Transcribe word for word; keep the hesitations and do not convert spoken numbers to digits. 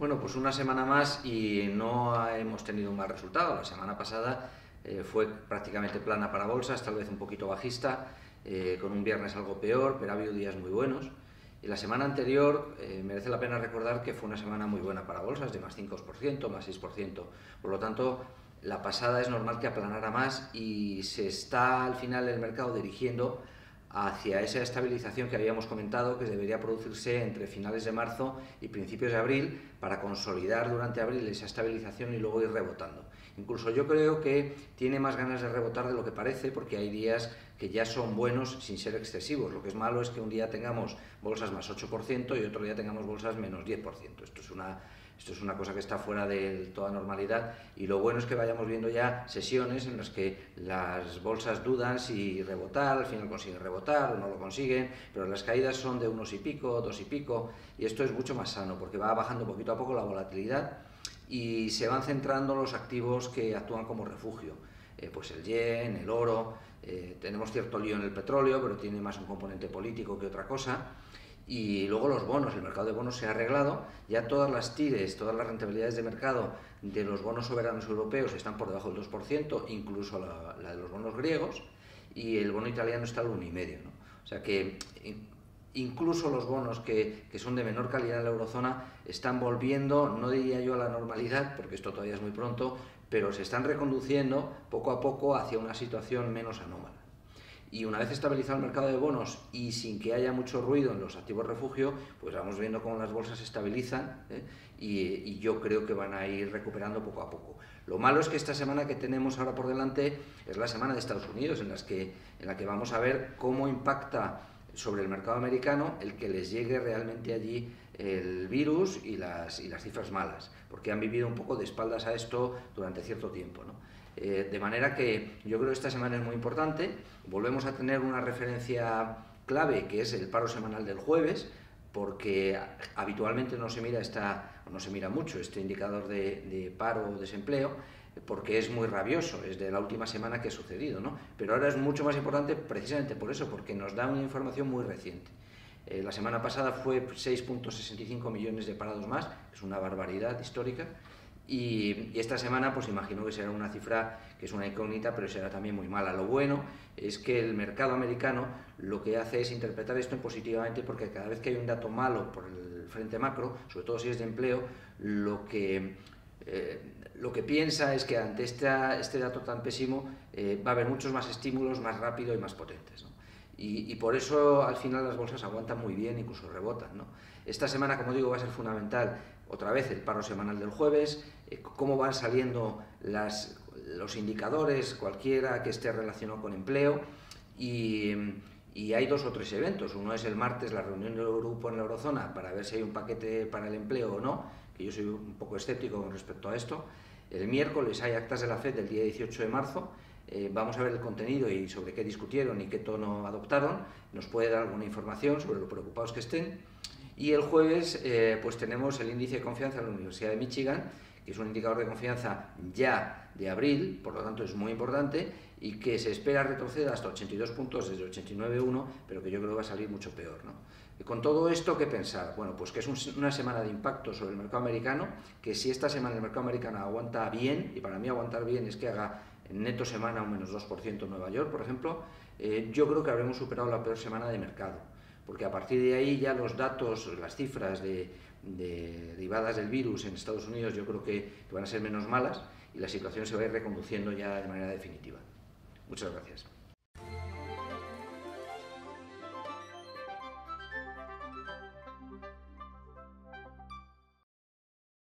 Bueno, pues una semana más y no hemos tenido un mal resultado. La semana pasada eh, fue prácticamente plana para bolsas, tal vez un poquito bajista, eh, con un viernes algo peor, pero ha habido días muy buenos. Y la semana anterior eh, merece la pena recordar que fue una semana muy buena para bolsas, de más cinco por ciento, más seis por ciento. Por lo tanto, la pasada es normal que aplanara más y se está al final el mercado dirigiendo hacia esa estabilización que habíamos comentado, que debería producirse entre finales de marzo y principios de abril, para consolidar durante abril esa estabilización y luego ir rebotando. Incluso yo creo que tiene más ganas de rebotar de lo que parece, porque hay días que ya son buenos sin ser excesivos. Lo que es malo es que un día tengamos bolsas más ocho por ciento y otro día tengamos bolsas menos diez por ciento. Esto es una Esto es una cosa que está fuera de toda normalidad, y lo bueno es que vayamos viendo ya sesiones en las que las bolsas dudan si rebotar, al final consiguen rebotar o no lo consiguen, pero las caídas son de unos y pico, dos y pico, y esto es mucho más sano porque va bajando poquito a poco la volatilidad y se van centrando los activos que actúan como refugio. Eh, pues el yen, el oro, eh, tenemos cierto lío en el petróleo, pero tiene más un componente político que otra cosa. Y luego los bonos, el mercado de bonos se ha arreglado, ya todas las tires, todas las rentabilidades de mercado de los bonos soberanos europeos están por debajo del dos por ciento, incluso la, la de los bonos griegos, y el bono italiano está al uno coma cinco por ciento, ¿no? O sea que incluso los bonos que, que son de menor calidad en la eurozona están volviendo, no diría yo a la normalidad, porque esto todavía es muy pronto, pero se están reconduciendo poco a poco hacia una situación menos anómala. Y una vez estabilizado el mercado de bonos y sin que haya mucho ruido en los activos refugio, pues vamos viendo cómo las bolsas se estabilizan, ¿eh? y, y yo creo que van a ir recuperando poco a poco. Lo malo es que esta semana que tenemos ahora por delante es la semana de Estados Unidos, en, las que, en la que vamos a ver cómo impacta sobre el mercado americano el que les llegue realmente allí el virus y las, y las cifras malas, porque han vivido un poco de espaldas a esto durante cierto tiempo, ¿no? Eh, de manera que yo creo que esta semana es muy importante. Volvemos a tener una referencia clave, que es el paro semanal del jueves, porque habitualmente no se mira, esta, no se mira mucho este indicador de, de paro o desempleo, porque es muy rabioso, es de la última semana que ha sucedido, ¿no? Pero ahora es mucho más importante precisamente por eso, porque nos da una información muy reciente. Eh, la semana pasada fue seis coma sesenta y cinco millones de parados más, es una barbaridad histórica. Y, y esta semana pues imagino que será una cifra que es una incógnita, pero será también muy mala. Lo bueno es que el mercado americano lo que hace es interpretar esto positivamente, porque cada vez que hay un dato malo por el frente macro, sobre todo si es de empleo, lo que, eh, lo que piensa es que ante esta, este dato tan pésimo eh, va a haber muchos más estímulos más rápido y más potentes, ¿no? Y, y por eso al final las bolsas aguantan muy bien, incluso rebotan, ¿no? Esta semana, como digo, va a ser fundamental otra vez el paro semanal del jueves, eh, cómo van saliendo las, los indicadores, cualquiera que esté relacionado con empleo, y, y hay dos o tres eventos. Uno es el martes, la reunión del Eurogrupo en la eurozona, para ver si hay un paquete para el empleo o no, que yo soy un poco escéptico con respecto a esto. El miércoles hay actas de la FED del día dieciocho de marzo, eh, vamos a ver el contenido y sobre qué discutieron y qué tono adoptaron, nos puede dar alguna información sobre lo preocupados que estén. Y el jueves eh, pues tenemos el índice de confianza en la Universidad de Michigan, que es un indicador de confianza ya de abril, por lo tanto es muy importante, y que se espera retroceda hasta ochenta y dos puntos desde ochenta y nueve coma uno, pero que yo creo que va a salir mucho peor, ¿no? Y con todo esto, ¿qué pensar? Bueno, pues que es un, una semana de impacto sobre el mercado americano, que si esta semana el mercado americano aguanta bien, y para mí aguantar bien es que haga en neto semana un menos dos por ciento en Nueva York, por ejemplo, eh, yo creo que habremos superado la peor semana de mercado, porque a partir de ahí ya los datos, las cifras de, de derivadas del virus en Estados Unidos yo creo que, que van a ser menos malas, y la situación se va a ir reconduciendo ya de manera definitiva. Muchas gracias.